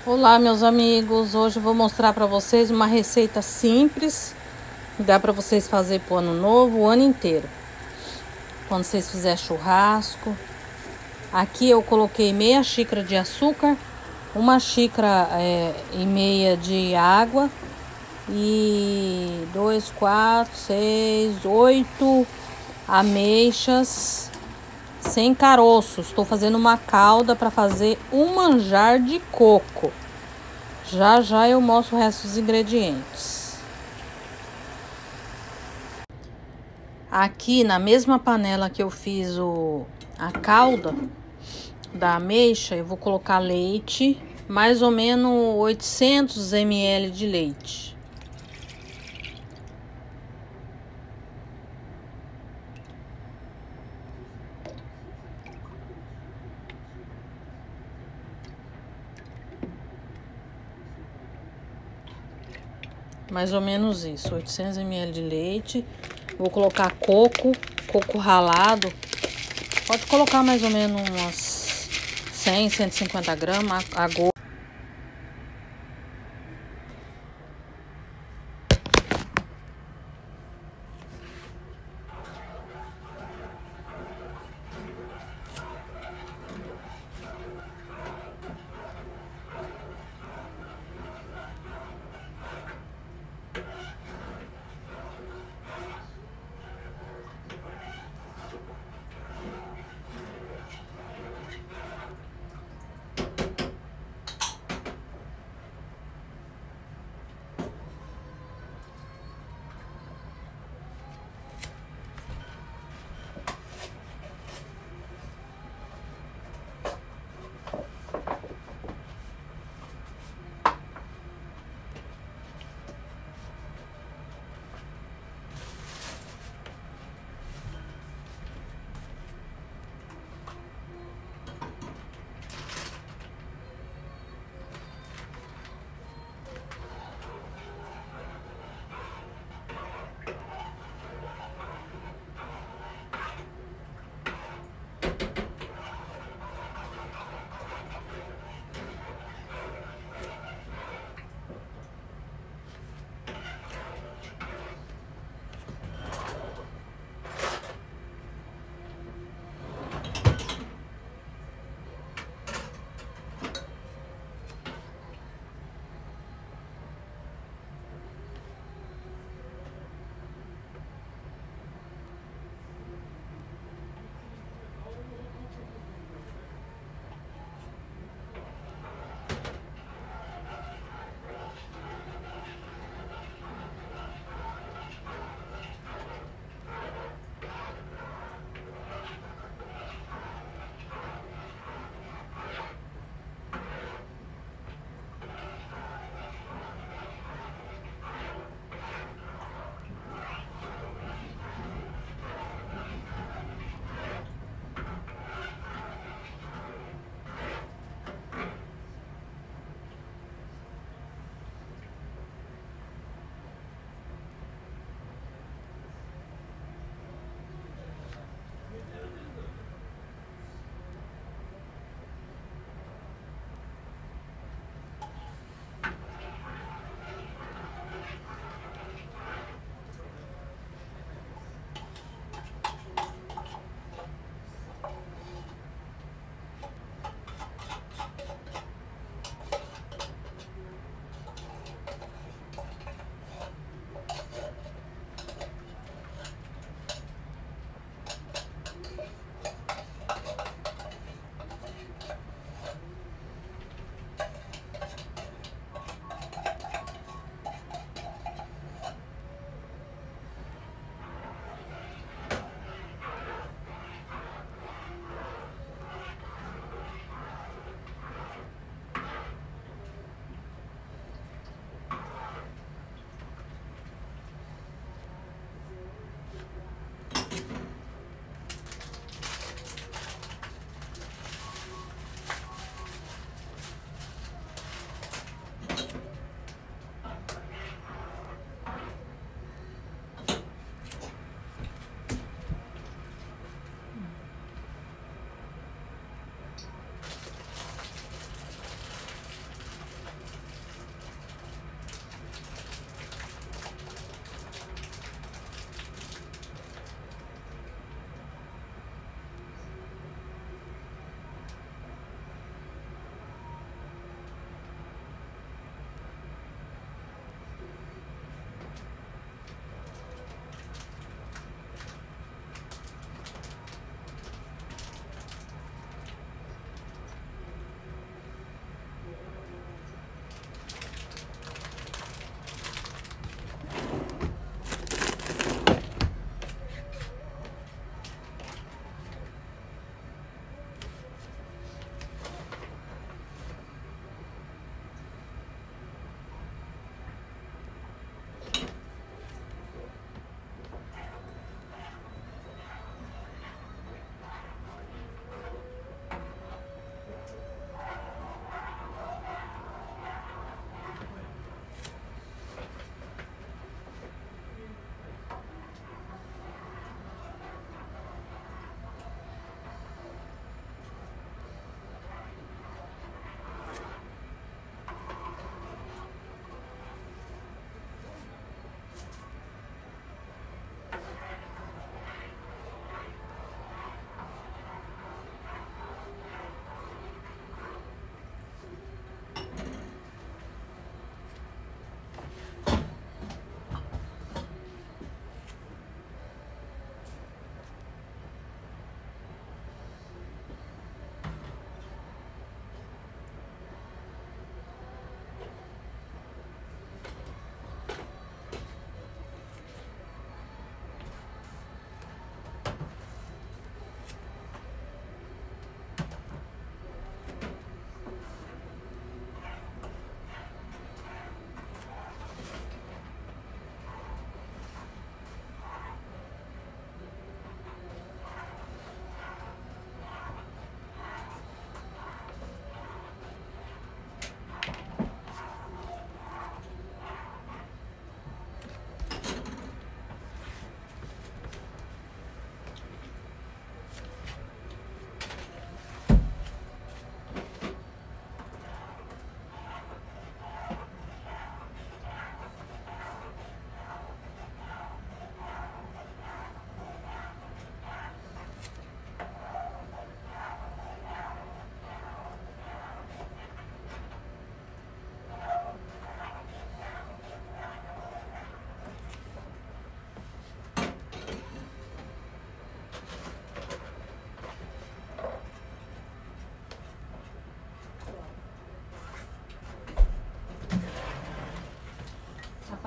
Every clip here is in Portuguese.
Olá, meus amigos, hoje eu vou mostrar para vocês uma receita simples, que dá para vocês fazer pro ano novo, o ano inteiro. Quando vocês fizerem churrasco. Aqui eu coloquei meia xícara de açúcar, uma xícara e meia de água e 2, 4, 6, 8 ameixas sem caroço. Estou fazendo uma calda para fazer um manjar de coco. Já já eu mostro o resto dos ingredientes. Aqui na mesma panela que eu fiz a calda da ameixa, eu vou colocar leite, mais ou menos 800 ml de leite. Mais ou menos isso, 800 ml de leite. Vou colocar coco ralado. Pode colocar mais ou menos umas 100, 150 gramas a gosto.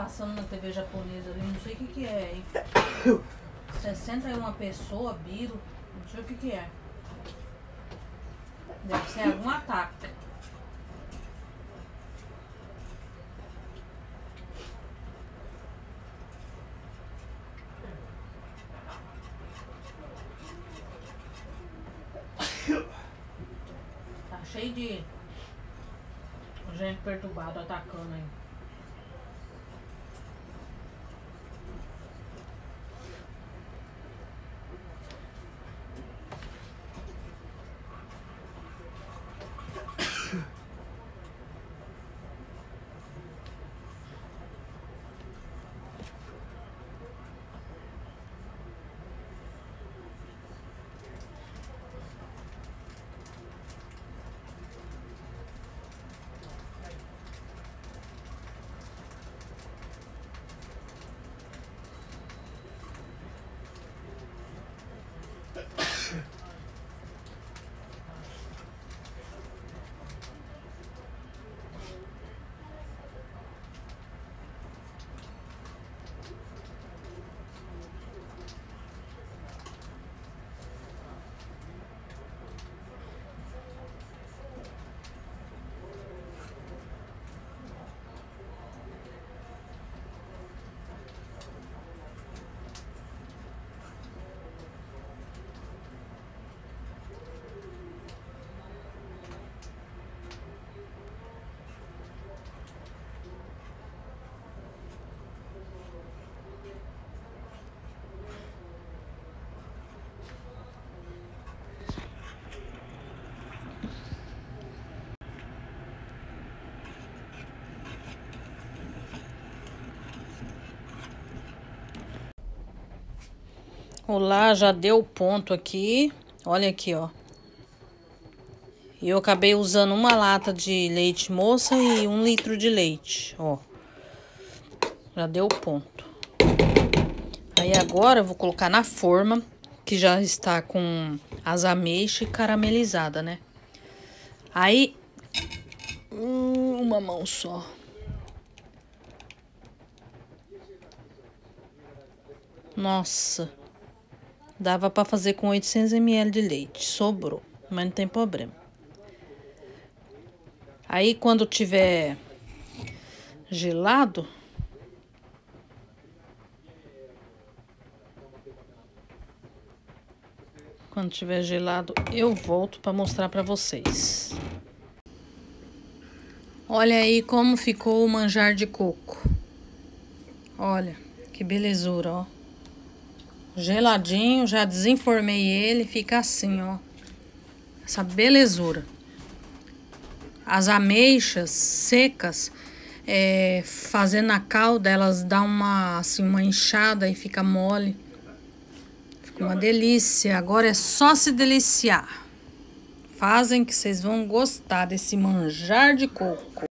passando na TV japonesa ali, não sei o que é, hein? 61 pessoas, Biro, não sei o que é. Deve ser algum ataque. Tá cheio de gente perturbada atacando aí. Olá, já deu ponto aqui. Olha aqui, ó. Eu acabei usando uma lata de leite moça e 1 litro de leite, ó. Já deu ponto. Aí agora eu vou colocar na forma, que já está com as ameixas caramelizadas, né? Aí, uma mão só. Nossa, dava pra fazer com 800 ml de leite, sobrou, mas não tem problema. Aí quando tiver gelado, eu volto para mostrar para vocês. Olha aí como ficou o manjar de coco. Olha, que belezura, ó. Geladinho, já desenformei ele, fica assim, ó. Essa belezura. As ameixas secas, fazendo a calda, elas dão uma inchada e fica mole. Fica uma delícia. Agora é só se deliciar. Fazem que vocês vão gostar desse manjar de coco.